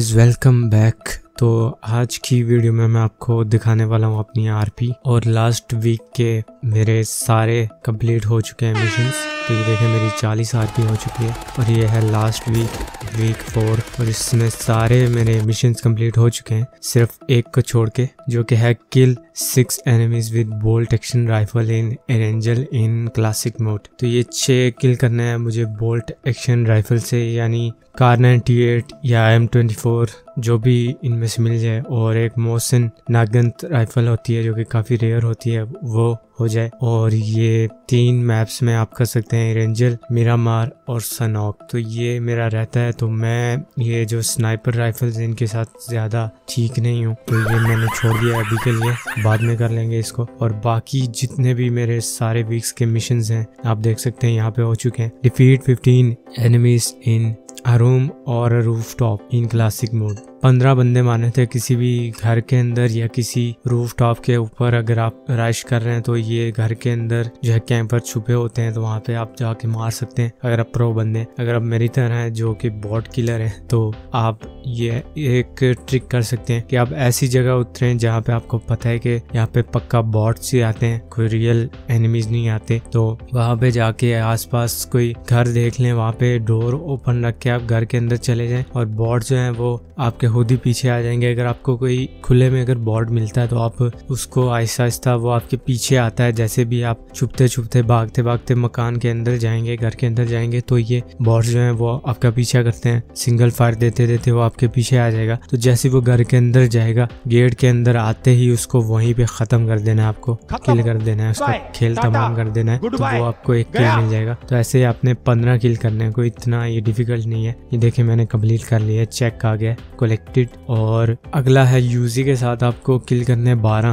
Guys welcome back. तो आज की वीडियो में मैं आपको दिखाने वाला हूँ अपनी आरपी और लास्ट वीक के मेरे सारे कंप्लीट हो चुके हैं मिशंस। तो ये देखें मेरी 40 आरपी हो चुकी है और ये है लास्ट वीक 4 और इसमें सारे मेरे मिशंस कंप्लीट हो चुके हैं सिर्फ एक को छोड़ के, जो कि है kill 6 enemies with bolt action rifle in Erangel in classic mode. तो ये 6 किल करने हैं मुझे बोल्ट एक्शन राइफल से, यानी कार 98 या M24 जो भी इनमें से मिल जाए, और एक मोशन नागंत राइफल होती है जो कि काफ़ी रेयर होती है वो हो जाए। और ये 3 मैप्स में आप कर सकते हैं, एरेंजल, मिरामार और सनॉक। तो ये मेरा रहता है, तो मैं ये जो स्नाइपर राइफल्स इनके साथ ज़्यादा ठीक नहीं हूँ, तो ये मैंने छोड़ दिया अभी के लिए, बाद में कर लेंगे इसको। और बाकी जितने भी मेरे सारे वीक्स के मिशंस हैं आप देख सकते हैं यहाँ पे हो चुके हैं। Defeat 15 enemies in a room और a rooftop in classic mode. 15 बंदे माने थे किसी भी घर के अंदर या किसी रूफटॉप के ऊपर। अगर आप रश कर रहे हैं तो ये घर के अंदर जो है कैंपर छुपे होते हैं, तो वहाँ पे आप जाके मार सकते हैं अगर आप प्रो बंदे हैं। अगर आप मेरी तरह हैं जो कि बॉट किलर हैं तो आप ये एक ट्रिक कर सकते हैं कि आप ऐसी जगह उतरें जहाँ पे आपको पता है कि यहाँ पे पक्का बॉट्स ही आते हैं, कोई रियल एनिमीज नहीं आते। तो वहाँ पे जाके आसपास कोई घर देख लें, वहाँ पे डोर ओपन रख के आप घर के अंदर चले जाएं और बॉट जो है वो आपके खुद ही पीछे आ जाएंगे। अगर आपको कोई खुले में अगर बॉट मिलता है तो आप उसको आहिस्ता आहिस्ता वो आपके पीछे आता है, जैसे भी आप छुपते छुपते भागते भागते मकान के अंदर जाएंगे, घर के अंदर जाएंगे, तो ये बॉट जो है वो आपका पीछा करते हैं। सिंगल फायर देते देते वो आपके पीछे आ जाएगा। तो जैसे वो घर के अंदर जाएगा, गेट के अंदर आते ही उसको वहीं पे खत्म कर देना है, आपको किल कर देना है, उसका खेल तमाम कर देना है, तो वो आपको एक किल मिल जाएगा। तो ऐसे आपने 15 किल करने हैं, कोई इतना ये डिफिकल्ट नहीं है। ये देखिए मैंने कंप्लीट कर लिया है, चेक आ गया कलेक्टेड। और अगला है यूजी के साथ आपको किल करने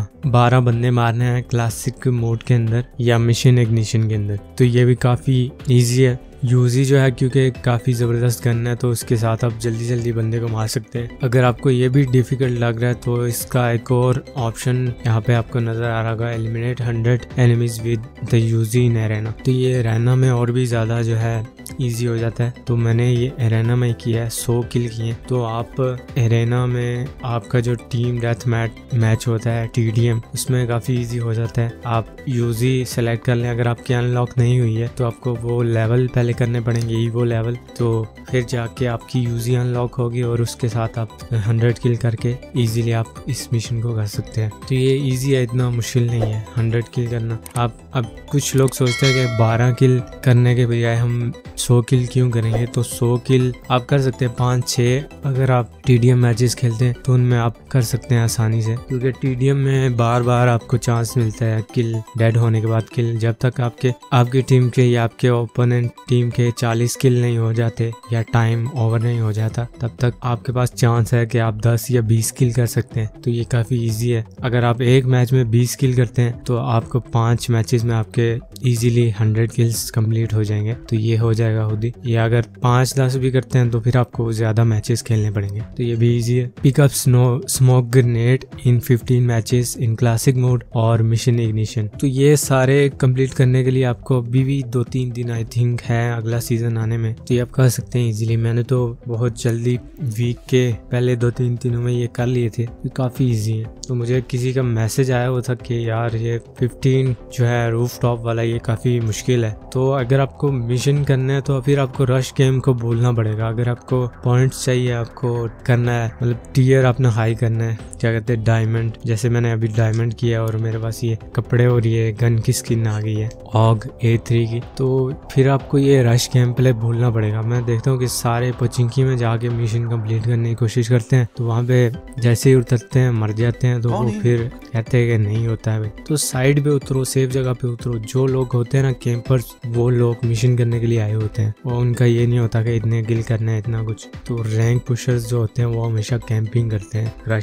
12 बंदे मारने हैं क्लासिक मोड के अंदर या मिशन इग्निशन के अंदर। तो ये भी काफ़ी इजी है। यूजी जो है क्योंकि काफ़ी ज़बरदस्त गन है तो उसके साथ आप जल्दी जल्दी बंदे को मार सकते हैं। अगर आपको ये भी डिफ़िकल्ट लग रहा है तो इसका एक और ऑप्शन यहाँ पे आपको नज़र आ रहा होगा, eliminate 100 enemies with the Uzi in arena. तो ये एरेना में और भी ज़्यादा जो है ईजी हो जाता है। तो मैंने ये एरेना में किया है, 100 किल किए। तो आप एरेना में आपका जो टीम डेथ मैच होता है TDM, उसमें काफ़ी ईजी हो जाता है। आप यूजी सेलेक्ट कर लें। अगर आपकी अनलॉक नहीं हुई है तो आपको वो लेवल पहले करने पड़ेंगे, ईवो लेवल, तो फिर जाके आपकी यूजी अनलॉक होगी और उसके साथ आप 100 किल करके इजीली आप इस मिशन को कर सकते हैं। तो ये इजी है, इतना मुश्किल नहीं है 100 किल करना। आप अब कुछ लोग सोचते हैं कि 12 किल करने के बजाय हम 100 किल क्यों करेंगे, तो 100 किल आप कर सकते हैं 5-6। अगर आप TDM मैचेस खेलते हैं तो उनमें आप कर सकते हैं आसानी से, क्योंकि TDM में बार बार आपको चांस मिलता है किल डेड होने के बाद किल। जब तक आपकी टीम के या आपके ओपोनेंट टीम के 40 किल नहीं हो जाते या टाइम ओवर नहीं हो जाता, तब तक आपके पास चांस है कि आप 10 या 20 किल कर सकते हैं। तो ये काफ़ी इजी है। अगर आप एक मैच में 20 किल करते हैं तो आपको 5 मैचेस में आपके इजीली 100 किल्स कंप्लीट हो जाएंगे। तो ये हो जाएगा खुद ही। या अगर 5-10 भी करते हैं तो फिर आपको ज़्यादा मैचेस खेलने पड़ेंगे। तो ये भी ईजी है। Pick up smoke grenade in 15 matches in classic mode और मिशन इग्निशन। तो ये सारे कंप्लीट करने के लिए आपको अभी भी 2-3 दिन आई थिंक है अगला सीजन आने में, तो ये आप कर सकते हैं इजीली। मैंने तो बहुत जल्दी वीक के पहले 2-3 दिनों में ये कर लिए थे, ये काफ़ी इजी है। तो मुझे किसी का मैसेज आया हुआ था कि यार ये 15 जो है रूफ टॉप वाला ये काफ़ी मुश्किल है। तो अगर आपको मिशन करना है तो फिर आपको रश गेम को भूलना पड़ेगा। अगर आपको पॉइंट्स चाहिए, आपको करना है मतलब टीयर अपना हाई करना है, क्या कहते हैं डायमंड, जैसे मैंने अभी डायमंड किया और मेरे पास ये कपड़े और ये गन की स्किन आ गई है ऑग A3 की, तो फिर आपको ये रश गेम प्ले भूलना पड़ेगा। मैं देखता हूँ कि सारे पोचिंकी में जाके मिशन कंप्लीट करने की कोशिश करते हैं, तो वहाँ पे जैसे ही उतरते हैं मर जाते हैं, तो वो फिर कहते हैं कि नहीं होता है भाई। तो साइड पे उतरो, सेफ जगह पे उतरो। जो लोग होते हैं ना कैंपर्स, वो लोग मिशन करने के लिए आए होते हैं, और उनका ये नहीं होता कि इतने किल करना है इतना कुछ। तो रैंक पुशर्स जो होते हैं वो हमेशा कैंपिंग करते हैं, रश नहीं करते।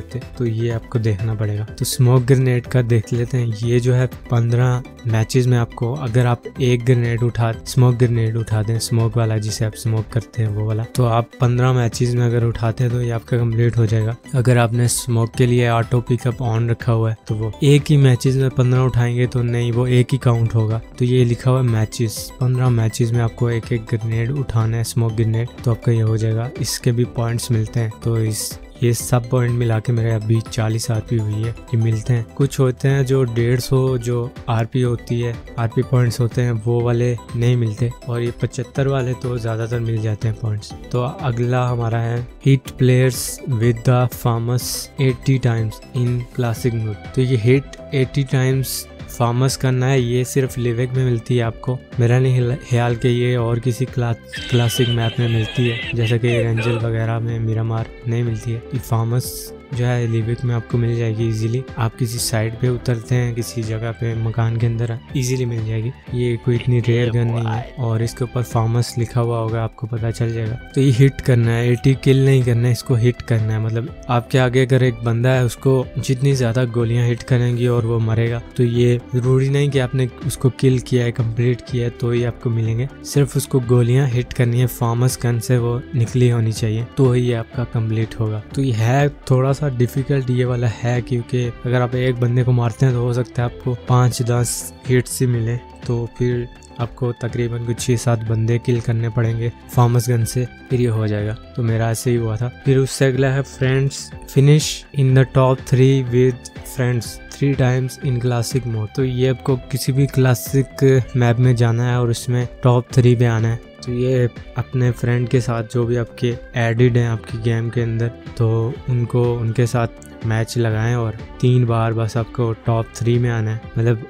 होते, तो ये आपको देखना पड़ेगा। तो स्मोक ग्रेनेड का देख लेते हैं। ये जो है 15 मैचेस में आपको, अगर आप एक स्मोक ग्रेनेड उठा दें, स्मोक वाला जिसे आप स्मोक करते हैं वो वाला, तो आप 15 मैचेस में अगर उठाते हैं तो ये आपका कंप्लीट हो जाएगा। अगर आपने स्मोक के लिए ऑटो पिकअप ऑन रखा हुआ है तो वो एक ही मैचेस में 15 उठाएंगे तो नहीं, वो एक ही काउंट होगा। तो ये लिखा हुआ है मैचेस, 15 मैचेस में आपको एक एक ग्रेनेड उठाना है, स्मोक ग्रेनेड, तो आपका ये हो जाएगा। इसके भी पॉइंट्स मिलते हैं, तो ये सब पॉइंट मिला के मेरे अभी 40 आरपी हुई है। ये मिलते हैं, कुछ होते हैं जो 150 जो आरपी होती है, आरपी पॉइंट्स होते हैं, वो वाले नहीं मिलते, और ये 75 वाले तो ज़्यादातर मिल जाते हैं पॉइंट्स। तो अगला हमारा है hit players with the FAMAS 80 times in classic mode. तो ये हिट 80 टाइम्स फार्मस करना है, ये सिर्फ लिविक में मिलती है आपको। मेरा नहीं ख्याल कि ये और किसी क्लासिक मैप में मिलती है, जैसे कि रेंजल वगैरह में, मिरामार नहीं मिलती है। ये फार्मस जो है लिविक में आपको मिल जाएगी इजीली। आप किसी साइड पे उतरते हैं, किसी जगह पे मकान के अंदर, इजीली मिल जाएगी। ये कोई इतनी रेयर गन नहीं है, और इसके ऊपर फार्मस लिखा हुआ होगा, आपको पता चल जाएगा। तो ये हिट करना है, 80 किल नहीं करना है, इसको हिट करना है। मतलब आपके आगे अगर एक बंदा है, उसको जितनी ज्यादा गोलियां हिट करेंगी और वो मरेगा, तो ये जरूरी नहीं कि आपने उसको किल किया है, कंप्लीट किया है तो ही आपको मिलेंगे। सिर्फ उसको गोलियां हिट करनी है, फार्मस गन से वो निकली होनी चाहिए, तो ही आपका कंप्लीट होगा। तो ये है थोड़ा डिफिकल्ट ये वाला है, क्योंकि अगर आप एक बंदे को मारते हैं तो हो सकता है आपको 5-10 हिट्स ही मिले, तो फिर आपको तकरीबन कुछ 6-7 बंदे किल करने पड़ेंगे फार्मस गन से, फिर ये हो जाएगा। तो मेरा ऐसे ही हुआ था। फिर उससे अगला है friends, finish in the top 3 with friends 3 times in classic mode. तो ये आपको किसी भी क्लासिक मैप में जाना है और उसमें टॉप 3 पे आना है। तो ये अपने फ्रेंड के साथ जो भी आपके एडिड हैं आपकी गेम के अंदर, तो उनके साथ मैच लगाएं और 3 बार बस आपको टॉप 3 में आना है। मतलब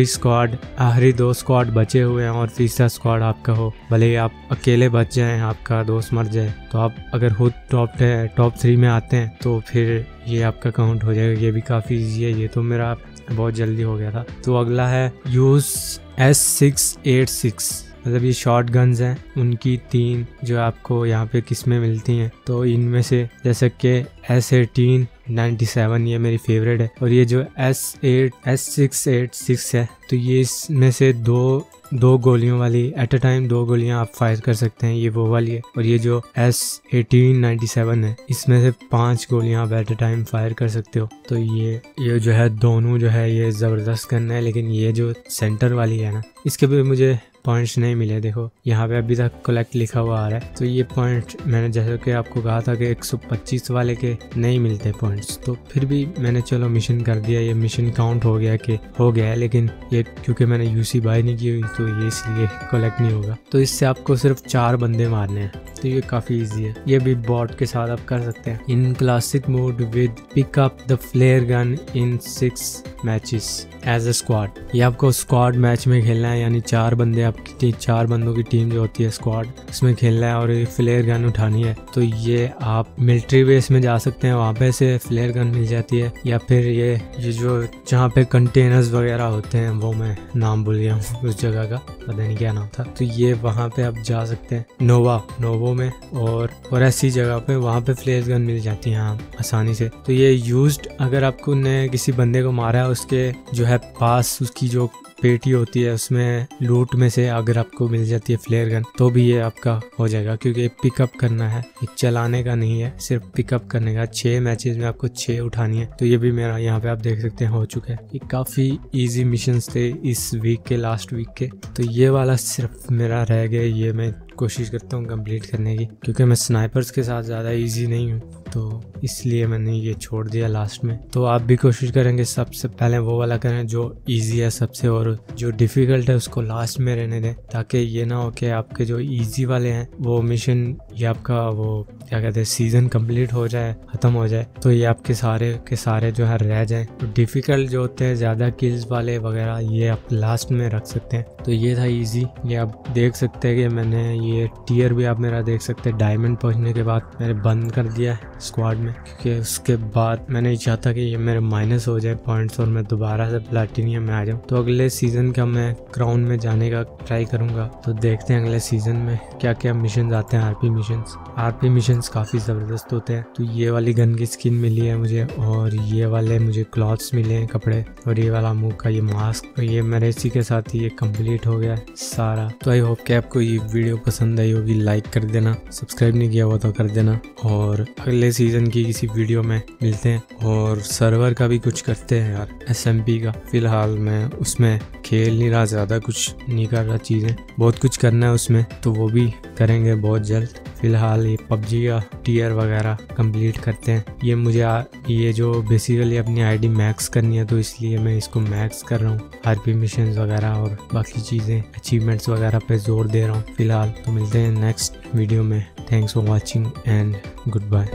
आखिरी 2 स्क्वाड बचे हुए हैं और तीसरा स्क्वाड आपका हो, भले ही आप अकेले बच जाएं, आपका दोस्त मर जाए, तो आप अगर खुद टॉप 3 में आते हैं तो फिर ये आपका काउंट हो जाएगा। ये भी काफ़ी ईजी है, ये तो मेरा बहुत जल्दी हो गया था। तो अगला है यूज S686, मतलब ये शॉर्ट गन्स हैं, उनकी 3 जो आपको यहाँ पे किस्में मिलती हैं। तो इनमें से जैसे कि S1897 ये मेरी फेवरेट है, और ये जो S686 है, तो ये इसमें से दो गोलियों वाली एट अ टाइम 2 गोलियां आप फायर कर सकते हैं, ये वो वाली है। और ये जो S1897 है, इसमें से 5 गोलियां आप एट अ टाइम फायर कर सकते हो। तो ये जो है दोनों जो है ये ज़बरदस्त करना है, लेकिन ये जो सेंटर वाली है ना, इसके भी मुझे पॉइंट्स नहीं मिले। देखो यहाँ पे अभी तक कलेक्ट लिखा हुआ आ रहा है, तो ये पॉइंट मैंने जैसे कि आपको कहा था कि 125 वाले के नहीं मिलते पॉइंट्स, तो फिर भी मैंने चलो मिशन कर दिया। ये मिशन काउंट हो गया है, लेकिन ये क्योंकि मैंने यूसी बाय नहीं की हुई तो ये इसलिए कलेक्ट नहीं होगा। तो इससे आपको सिर्फ 4 बंदे मारने हैं, तो ये काफ़ी ईजी है। ये भी बॉट के साथ आप कर सकते हैं। In classic mode with pick up the flare gun in 6 matches as a squad. ये आपको स्क्वाड मैच में खेलना है, यानी 4 बंदे आपकी 4 बंदों की टीम जो होती है स्क्वाड, इसमें खेलना है और ये फ्लेयर गन उठानी है। तो ये आप मिलिट्री बेस में जा सकते हैं, वहाँ पे से फ्लेयर गन मिल जाती है, या फिर ये जो जहाँ पे कंटेनर्स वगैरह होते हैं, वो मैं नाम भूल गया हूँ उस जगह का, पता नहीं क्या नाम था। तो ये वहाँ पे आप जा सकते हैं नोवो में, और ऐसी जगह पे वहाँ पे फ्लेयर गन मिल जाती है आसानी से। तो ये यूज्ड, अगर आपको ने किसी बंदे को मारा है, उसके जो है पास उसकी जो पेटी होती है उसमें लूट में से अगर आपको मिल जाती है फ्लेयर गन, तो भी ये आपका हो जाएगा, क्योंकि पिकअप करना है, चलाने का नहीं है, सिर्फ पिकअप करने का। 6 मैचेस में आपको 6 उठानी है। तो ये भी मेरा यहाँ पे आप देख सकते हैं हो चुका है। ये काफ़ी इजी मिशंस थे इस वीक के, लास्ट वीक के। तो ये वाला सिर्फ मेरा रह गया, ये मैं कोशिश करता हूँ कंप्लीट करने की, क्योंकि मैं स्नाइपर्स के साथ ज़्यादा इजी नहीं हूँ, तो इसलिए मैंने ये छोड़ दिया लास्ट में। तो आप भी कोशिश करेंगे सबसे पहले वो वाला करें जो इजी है सबसे, और जो डिफ़िकल्ट है उसको लास्ट में रहने दें, ताकि ये ना हो कि आपके जो इजी वाले हैं वो मिशन या आपका वो क्या कहते हैं सीज़न कंप्लीट हो जाए, ख़त्म हो जाए, तो ये आपके सारे के सारे जो है रह जाएं। तो डिफ़िकल्ट जो होते हैं ज़्यादा किल्स वाले वगैरह, ये आप लास्ट में रख सकते हैं। तो ये था इजी। ये आप देख सकते हैं कि मैंने ये टियर भी आप मेरा देख सकते हैं, डायमंड पहुंचने के बाद मैंने बंद कर दिया है स्क्वाड में, क्योंकि उसके बाद मैं नहीं चाहता कि ये मेरे माइनस हो जाए पॉइंट्स और मैं दोबारा से प्लैटिनियम में आ जाऊँ। तो अगले सीजन का मैं क्राउन में जाने का ट्राई करूँगा। तो देखते हैं अगले सीजन में क्या क्या मिशन आते हैं। आरपी मिशंस काफ़ी ज़बरदस्त होते हैं। तो ये वाली गन की स्किन मिली है मुझे, और ये वाले मुझे क्लॉथ्स मिले हैं, कपड़े, और ये वाला मुंह का ये मास्क। तो ये मेरे इसी के साथ ही ये कंप्लीट हो गया है सारा। तो आई होप कि आपको ये वीडियो पसंद आई होगी। लाइक कर देना, सब्सक्राइब नहीं किया हुआ तो कर देना, और अगले सीजन की किसी वीडियो में मिलते हैं। और सर्वर का भी कुछ करते हैं यार, SMP का। फिलहाल मैं उसमें खेल नहीं रहा, ज़्यादा कुछ नहीं कर रहा, चीज़ें बहुत कुछ करना है उसमें, तो वो भी करेंगे बहुत जल्द। फिलहाल ये PUBG का टियर वगैरह कंप्लीट करते हैं। ये मुझे ये जो बेसिकली अपनी ID मैक्स करनी है, तो इसलिए मैं इसको मैक्स कर रहा हूँ। RP मिशंस वगैरह और बाकी चीज़ें, अचीवमेंट्स वगैरह पे जोर दे रहा हूँ फिलहाल। तो मिलते हैं नेक्स्ट वीडियो में। Thanks for watching and good bye.